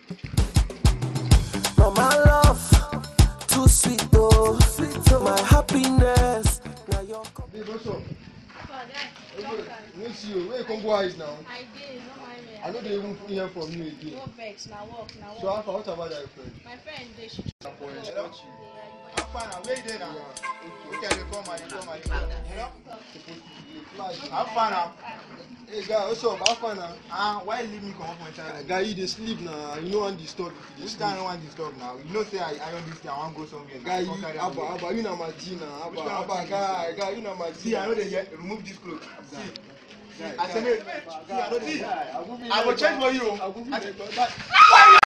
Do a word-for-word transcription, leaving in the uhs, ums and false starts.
Mama love, too sweet though, my happiness. Now you're Babe, what's up? Miss you. Where you come go eyes now? I did, no mind me. I know they even hear from you again. No vex, now walk, now walk. So Alpha, what about that friend? My friend, they should. Hello? I'm fine. I'm where you there now? We can come and come and come. Hello? I'm fine now. Hey guy, what's up? Alpha now? Ah, why you leave me come up on time? Guy, you dey sleep now. You know one disturb if you dey This sleep. guy don't want to disturb now. You know say I I on this thing. I want to go somewhere. Guy, you Come carry Abba, am. Abba, you na my G now. Abba, Which kind of Abba, G guy, guy, you na my G. See, I know they get remove this clothes. See. Guy, I say, guy, see, I know this. guy, I will be I will there, change for guy. you. I will be I- there, guy.